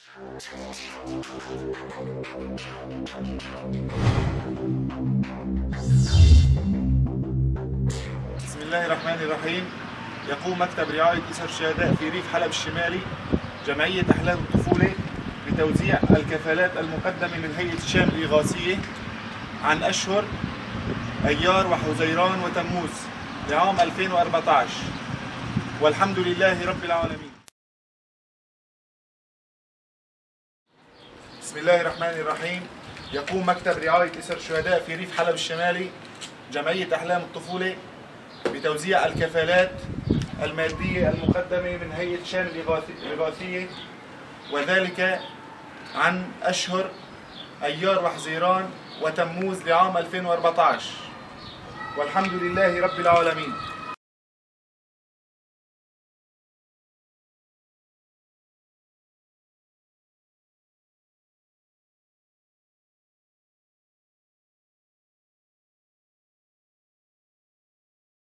بسم الله الرحمن الرحيم. يقوم مكتب رعاية أسر الشهداء في ريف حلب الشمالي جمعية أحلام الطفولة بتوزيع الكفالات المقدمة من هيئة الشام الإغاثية عن أشهر أيار وحزيران وتموز لعام 2014، والحمد لله رب العالمين. بسم الله الرحمن الرحيم. يقوم مكتب رعاية أسر الشهداء في ريف حلب الشمالي جمعية أحلام الطفولة بتوزيع الكفالات المادية المقدمة من هيئة الشام الإغاثية، وذلك عن أشهر أيار وحزيران وتموز لعام 2014، والحمد لله رب العالمين.